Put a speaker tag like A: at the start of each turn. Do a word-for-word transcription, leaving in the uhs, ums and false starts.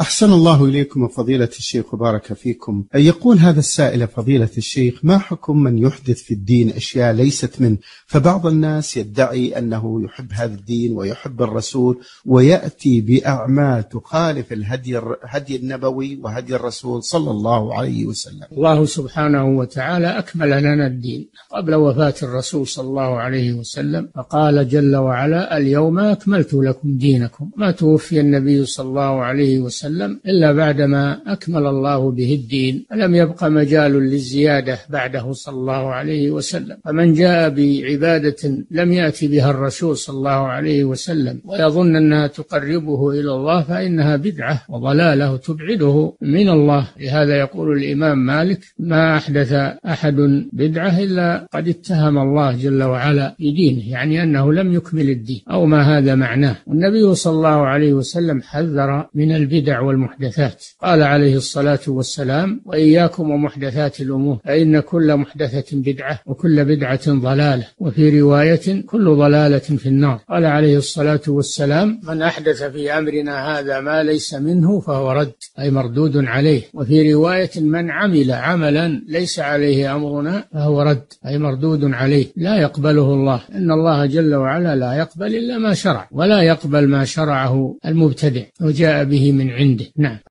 A: أحسن الله إليكم فضيلة الشيخ وبارك فيكم. يقول هذا السائل فضيلة الشيخ: ما حكم من يحدث في الدين أشياء ليست منه؟ فبعض الناس يدعي أنه يحب هذا الدين ويحب الرسول ويأتي بأعمال تخالف الهدي الهدي النبوي وهدي الرسول صلى الله عليه وسلم.
B: الله سبحانه وتعالى أكمل لنا الدين قبل وفاة الرسول صلى الله عليه وسلم، فقال جل وعلا: اليوم أكملت لكم دينكم. ما توفي النبي صلى الله عليه وسلم إلا بعدما أكمل الله به الدين، فلم يبق مجال للزيادة بعده صلى الله عليه وسلم. فمن جاء بعبادة لم يأتي بها الرسول صلى الله عليه وسلم ويظن أنها تقربه إلى الله فإنها بدعة وضلالة تبعده من الله. لهذا يقول الإمام مالك: ما أحدث أحد بدعة إلا قد اتهم الله جل وعلا بدينه، يعني أنه لم يكمل الدين أو ما هذا معناه. والنبي صلى الله عليه وسلم حذر من البدع والمحدثات، قال عليه الصلاة والسلام: وإياكم ومحدثات الأمور فإن كل محدثة بدعة وكل بدعة ضلالة، وفي رواية كل ضلالة في النار. قال عليه الصلاة والسلام: من أحدث في أمرنا هذا ما ليس منه فهو رد، أي مردود عليه. وفي رواية: من عمل عملا ليس عليه أمرنا فهو رد، أي مردود عليه، لا يقبله الله. إن الله جل وعلا لا يقبل إلا ما شرع، ولا يقبل ما شرعه المبتدع وجاء به من عنده. نعم.